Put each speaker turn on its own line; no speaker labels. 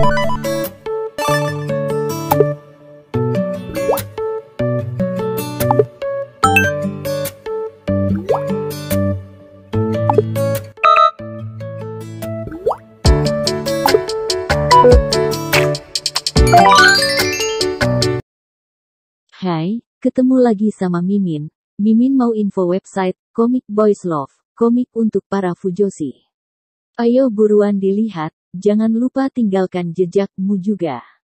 Hai, ketemu lagi sama Mimin. Mimin mau info website, Comic Boys Love, komik untuk para Fujoshi. Ayo buruan dilihat, jangan lupa tinggalkan jejakmu juga.